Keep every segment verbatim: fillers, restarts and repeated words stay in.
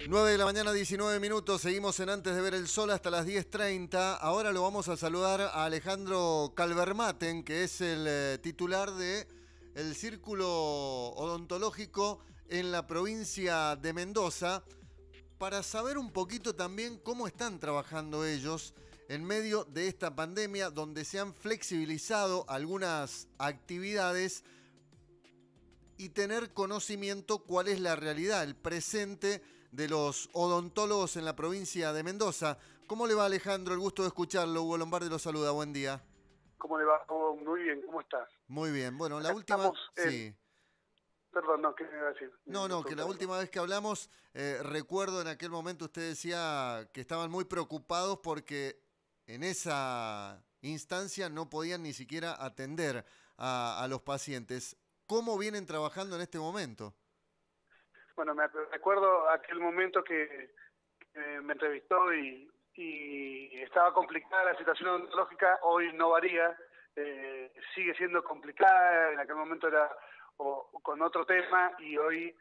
nueve de la mañana, diecinueve minutos. Seguimos en Antes de ver el sol hasta las diez treinta. Ahora lo vamos a saludar a Alejandro Calvermaten, que es el eh, titular de el Círculo Odontológico en la provincia de Mendoza, para saber un poquito también cómo están trabajando ellos en medio de esta pandemia, donde se han flexibilizado algunas actividades, y tener conocimiento cuál es la realidad, el presente de los odontólogos en la provincia de Mendoza. ¿Cómo le va, Alejandro? El gusto de escucharlo. Hugo Lombardi lo saluda. Buen día. ¿Cómo le va? Oh, muy bien, ¿cómo estás? Muy bien. Bueno, la Acá última... estamos en... Sí. Perdón, no, ¿qué me iba a decir? No, Me, me no, que la preguntaba. última vez que hablamos, eh, recuerdo en aquel momento usted decía que estaban muy preocupados porque en esa instancia no podían ni siquiera atender a, a los pacientes. ¿Cómo vienen trabajando en este momento? Bueno, me ac- recuerdo aquel momento que, que me entrevistó y, y estaba complicada la situación odontológica. Hoy no varía, eh, sigue siendo complicada. En aquel momento era o, o con otro tema y hoy,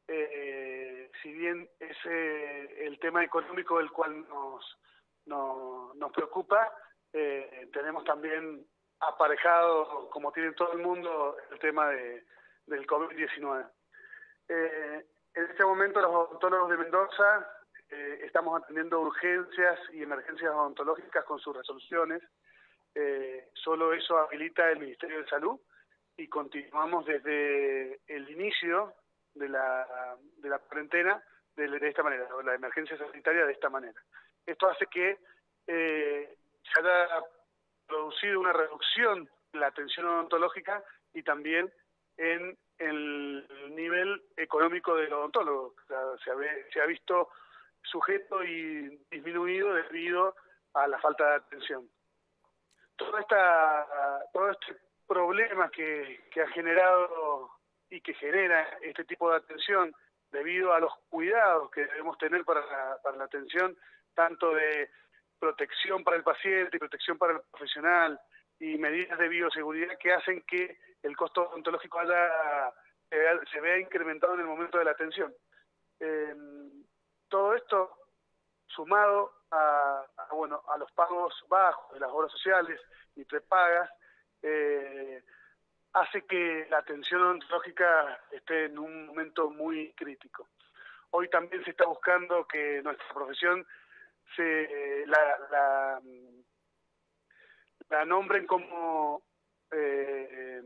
eh, si bien es eh, el tema económico el cual nos, nos, nos preocupa, eh, tenemos también aparejado, como tiene todo el mundo, el tema de, del COVID diecinueve. Eh, en este momento los odontólogos de Mendoza eh, estamos atendiendo urgencias y emergencias odontológicas con sus resoluciones. Eh, solo eso habilita el Ministerio de Salud y continuamos desde el inicio de la, de la cuarentena de, de esta manera, o la emergencia sanitaria de esta manera. Esto hace que eh, se haya producido una reducción en la atención odontológica y también en el nivel económico del odontólogo. O sea, se, ha, se ha visto sujeto y disminuido debido a la falta de atención. Toda esta, todo este problema que, que ha generado y que genera este tipo de atención debido a los cuidados que debemos tener para la, para la atención, tanto de protección para el paciente y protección para el profesional, y medidas de bioseguridad que hacen que el costo odontológico haya, se vea incrementado en el momento de la atención. Eh, todo esto sumado a, a, bueno, a los pagos bajos de las obras sociales y prepagas, eh, hace que la atención odontológica esté en un momento muy crítico. Hoy también se está buscando que nuestra profesión se la, la, la nombren como eh,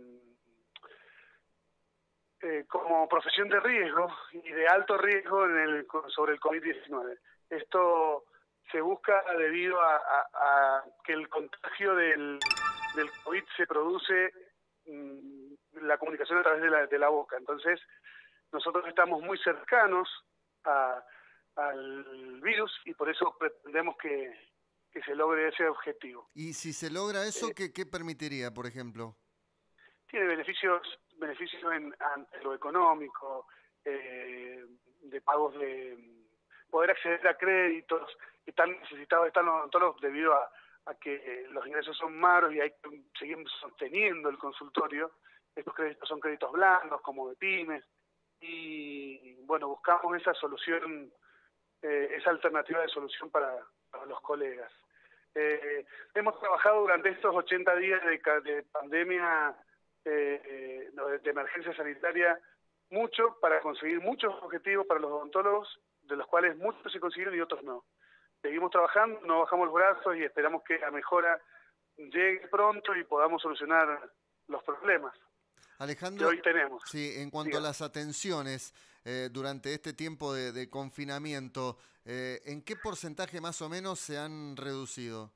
eh, como profesión de riesgo y de alto riesgo en el, sobre el COVID diecinueve. Esto se busca debido a, a, a que el contagio del, del COVID se produce mmm, la comunicación a través de la, de la boca. Entonces, nosotros estamos muy cercanos a, al virus y por eso pretendemos que, que se logre ese objetivo. Y si se logra eso, Eh, ¿qué, qué permitiría, por ejemplo? tiene beneficios beneficios en, en lo económico, eh, de pagos de poder acceder a créditos que están necesitados están los odontólogos debido a, a que los ingresos son malos y hay que seguir sosteniendo el consultorio. Estos créditos son créditos blandos, como de pymes, y bueno, buscamos esa solución, eh, esa alternativa de solución para, para los colegas. Eh, hemos trabajado durante estos ochenta días de, de pandemia, eh, de, de emergencia sanitaria, mucho para conseguir muchos objetivos para los odontólogos, de los cuales muchos se consiguieron y otros no. Seguimos trabajando, no bajamos los brazos y esperamos que la mejora llegue pronto y podamos solucionar los problemas que Alejandro, hoy tenemos. sí, en cuanto a Dígame. las atenciones eh, durante este tiempo de, de confinamiento, eh, ¿en qué porcentaje más o menos se han reducido?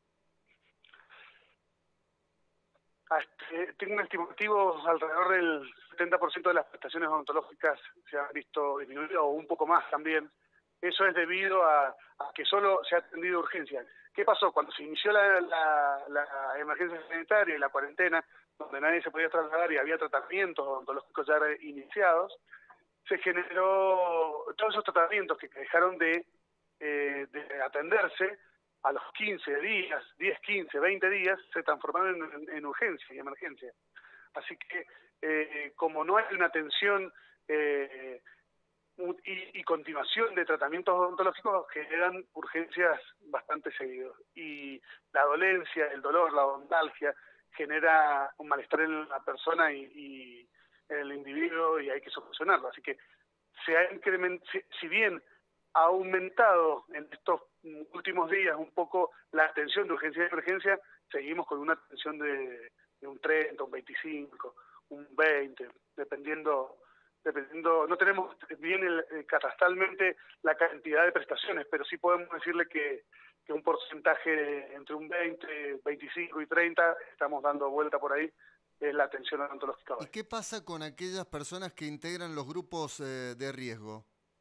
Este, tengo un estimativo alrededor del setenta por ciento de las prestaciones odontológicas se han visto disminuidas, o un poco más también. Eso es debido a, a que solo se ha atendido urgencia. ¿Qué pasó? Cuando se inició la, la, la emergencia sanitaria y la cuarentena, donde nadie se podía trasladar y había tratamientos odontológicos ya iniciados, se generó todos esos tratamientos que dejaron de, eh, de atenderse a los quince días, diez, quince, veinte días, se transformaron en, en urgencia y emergencia. Así que, eh, como no hay una atención eh, y, y continuación de tratamientos odontológicos generan urgencias bastante seguidos. Y la dolencia, el dolor, la odontalgia genera un malestar en la persona y, y en el individuo, y hay que solucionarlo. Así que se ha incrementado, si, si bien ha aumentado en estos últimos días un poco la atención de urgencia y emergencia, seguimos con una atención de, de un treinta, un veinticinco, un veinte, dependiendo, dependiendo, no tenemos bien el, el, catastralmente la cantidad de prestaciones, pero sí podemos decirle que, que un porcentaje entre un veinte, veinticinco y treinta, estamos dando vuelta por ahí, es la atención odontológica. ¿Y qué pasa con aquellas personas que integran los grupos eh, de riesgo?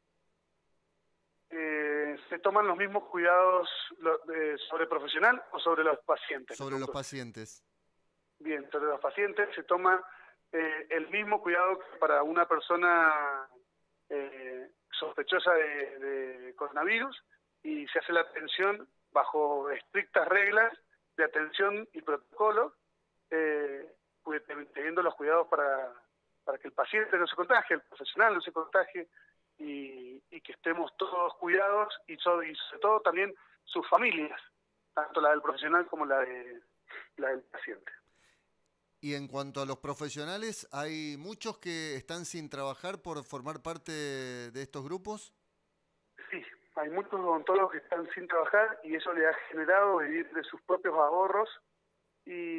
Eh, se toman los mismos cuidados lo, eh, sobre el profesional o sobre los pacientes. Sobre los pacientes. Bien, sobre los pacientes se toma eh, el mismo cuidado que para una persona eh, sospechosa de, de coronavirus, y se hace la atención bajo estrictas reglas de atención y protocolo, eh, pues, teniendo los cuidados para, para que el paciente no se contagie, el profesional no se contagie, y, y que estemos todos cuidados, y, so, y sobre todo también sus familias, tanto la del profesional como la, de, la del paciente. Y en cuanto a los profesionales, ¿hay muchos que están sin trabajar por formar parte de estos grupos? Sí, hay muchos odontólogos que están sin trabajar, y eso le ha generado vivir de sus propios ahorros y,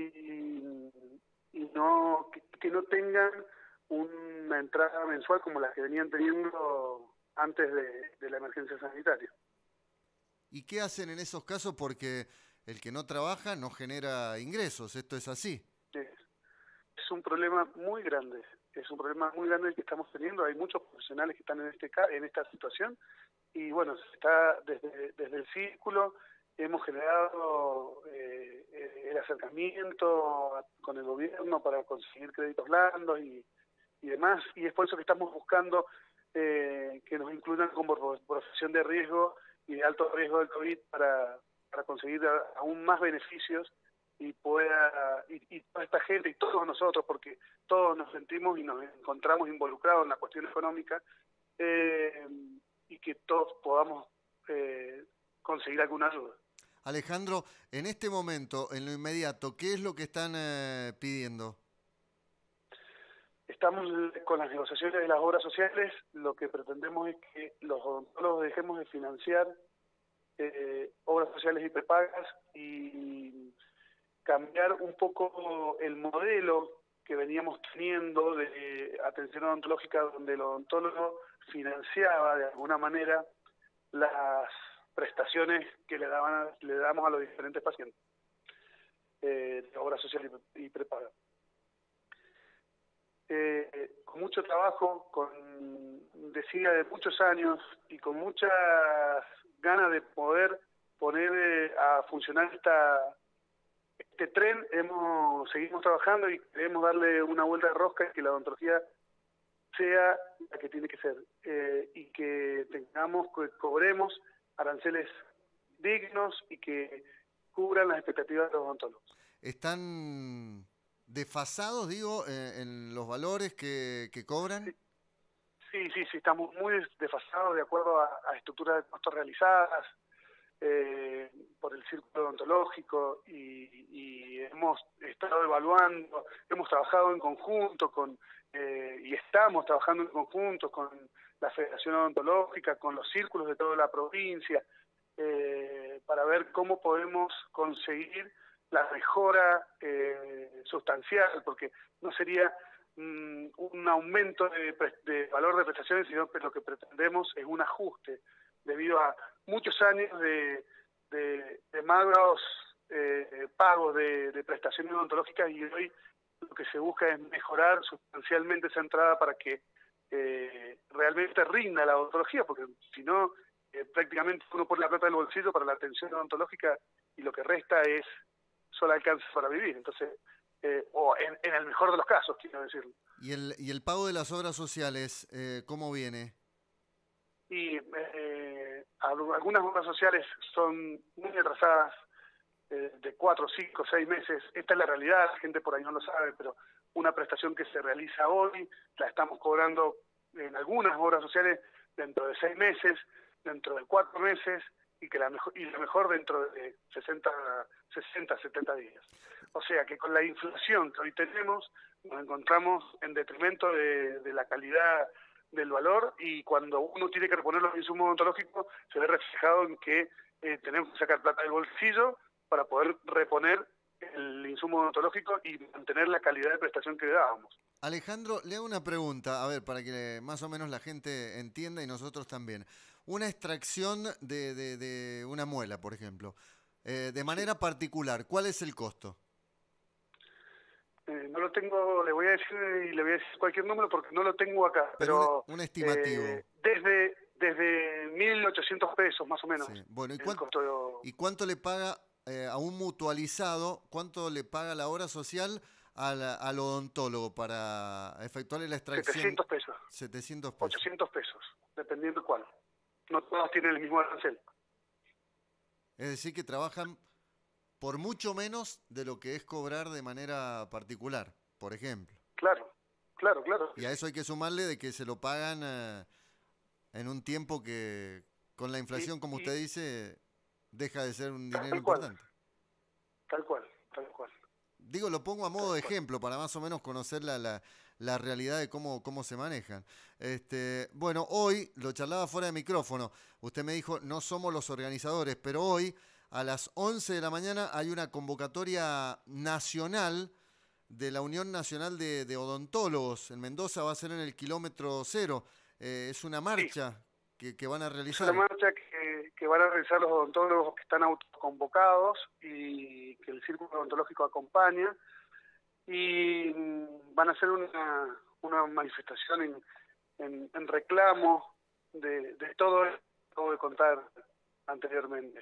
y no que, que no tengan una entrada mensual como las que venían teniendo antes de, de la emergencia sanitaria. ¿Y qué hacen en esos casos? Porque el que no trabaja no genera ingresos, ¿esto es así? Es, es un problema muy grande, es un problema muy grande el que estamos teniendo. Hay muchos profesionales que están en este en esta situación, y bueno, está desde, desde el círculo hemos generado eh, el acercamiento con el gobierno para conseguir créditos blandos y, y demás, y es por eso que estamos buscando eh, que nos incluyan como profesión de riesgo y de alto riesgo del COVID para, para conseguir aún más beneficios, y pueda y, y toda esta gente y todos nosotros, porque todos nos sentimos y nos encontramos involucrados en la cuestión económica, eh, y que todos podamos eh, conseguir alguna ayuda. Alejandro, en este momento, en lo inmediato, ¿qué es lo que están eh, pidiendo? Estamos con las negociaciones de las obras sociales. Lo que pretendemos es que los odontólogos dejemos de financiar eh, obras sociales y prepagas, y cambiar un poco el modelo que veníamos teniendo de atención odontológica, donde el odontólogo financiaba de alguna manera las prestaciones que le daban le damos a los diferentes pacientes eh, de obra social y, y prepaga. Eh, con mucho trabajo, con desidia de muchos años y con muchas ganas de poder poner eh, a funcionar esta este tren, hemos seguimos trabajando y queremos darle una vuelta de rosca y que la odontología sea la que tiene que ser, eh, y que tengamos, que cobremos aranceles dignos y que cubran las expectativas de los odontólogos. ¿Están desfasados, digo, eh, en los valores que, que cobran? Sí, sí, sí, sí, estamos muy desfasados de acuerdo a, a estructuras de costos realizadas eh, por el círculo odontológico, y, y hemos estado evaluando, hemos trabajado en conjunto con eh, y estamos trabajando en conjunto con la Federación Odontológica, con los círculos de toda la provincia, eh, para ver cómo podemos conseguir la mejora eh, sustancial, porque no sería mm, un aumento de, de valor de prestaciones, sino que lo que pretendemos es un ajuste, debido a muchos años de, de, de magros eh, pagos de, de prestaciones odontológicas, y hoy lo que se busca es mejorar sustancialmente esa entrada para que eh, realmente rinda la odontología, porque si no, eh, prácticamente uno pone la plata del bolsillo para la atención odontológica y lo que resta es solo alcanza para vivir. Entonces, eh, o en, en el mejor de los casos, quiero decirlo. ¿Y el, y el pago de las obras sociales, eh, cómo viene? Y eh, algunas obras sociales son muy atrasadas, eh, de cuatro, cinco, seis meses. Esta es la realidad, la gente por ahí no lo sabe, pero una prestación que se realiza hoy la estamos cobrando en algunas obras sociales dentro de seis meses, dentro de cuatro meses y que la mejor y la mejor dentro de sesenta, setenta días. O sea que con la inflación que hoy tenemos nos encontramos en detrimento de, de la calidad del valor, y cuando uno tiene que reponer los insumos odontológicos se ve reflejado en que eh, tenemos que sacar plata del bolsillo para poder reponer el insumo odontológico y mantener la calidad de prestación que le dábamos. Alejandro, le hago una pregunta, a ver, para que más o menos la gente entienda y nosotros también. Una extracción de, de, de una muela, por ejemplo, eh, de manera Sí. particular, ¿cuál es el costo? Eh, no lo tengo, le voy a decir y le voy a decir cualquier número porque no lo tengo acá, Pero un, pero un estimativo. eh, desde desde mil ochocientos pesos más o menos Sí. Bueno, ¿y, el cuán, costo de... ¿y cuánto le paga eh, a un mutualizado, cuánto le paga la obra social al, al odontólogo para efectuarle la extracción? setecientos pesos, setecientos pesos. ochocientos pesos, dependiendo cuál. No todos tienen el mismo arancel. Es decir, que trabajan por mucho menos de lo que es cobrar de manera particular, por ejemplo. Claro, claro, claro. Y a eso hay que sumarle de que se lo pagan eh, en un tiempo que, con la Y, inflación, como y usted dice, deja de ser un dinero tal cual, importante. tal cual, tal cual. Digo, lo pongo a modo Tal de cual. ejemplo para más o menos conocer la, la, la realidad de cómo, cómo se manejan. Este, bueno, hoy, lo charlaba fuera de micrófono, usted me dijo, no somos los organizadores, pero hoy a las once de la mañana hay una convocatoria nacional de la Unión Nacional de, de Odontólogos. En Mendoza va a ser en el kilómetro cero. Eh, es una Sí, marcha que, que van a es una realizar. marcha que, que van a realizar los odontólogos que están autoconvocados y que el Círculo Odontológico acompaña, y mm, van a hacer una, una manifestación en, en, en reclamo de, de todo esto que acabo de contar anteriormente.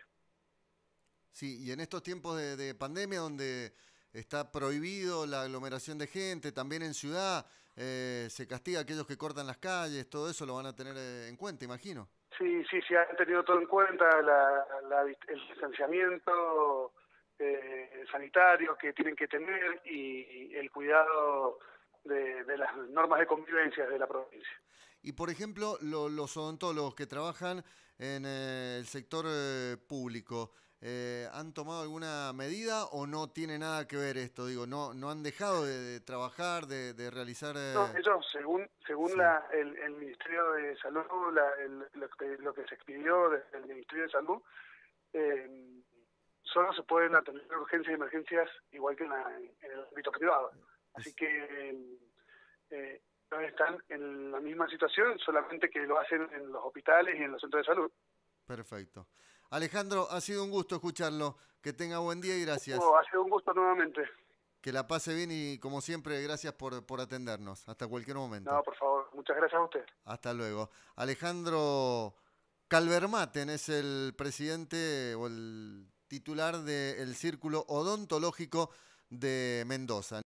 Sí, y en estos tiempos de, de pandemia donde está prohibido la aglomeración de gente, también en ciudad, eh, se castiga a aquellos que cortan las calles, todo eso lo van a tener eh, en cuenta, imagino. Sí, sí, sí, han tenido todo en cuenta la, la, el distanciamiento eh, sanitario que tienen que tener y el cuidado de, de las normas de convivencia de la provincia. Y por ejemplo, lo, los odontólogos que trabajan en eh, el sector eh, público, eh, ¿han tomado alguna medida o no tiene nada que ver esto? Digo, no, no han dejado de, de trabajar, de, de realizar. No, Eh... ellos, según según Sí, la, el, el Ministerio de Salud, la, el, lo, que, lo que se expidió desde el Ministerio de Salud, eh, solo se pueden atender urgencias y emergencias igual que en, la, en el ámbito privado. Así es que eh, están en la misma situación, solamente que lo hacen en los hospitales y en los centros de salud. perfecto. Alejandro, ha sido un gusto escucharlo. Que tenga buen día y gracias. Oh, ha sido un gusto nuevamente. Que la pase bien y como siempre, gracias por, por atendernos. Hasta cualquier momento. No, por favor, muchas gracias a usted. Hasta luego. Alejandro Calvermaten es el presidente o el titular del Círculo Odontológico de Mendoza.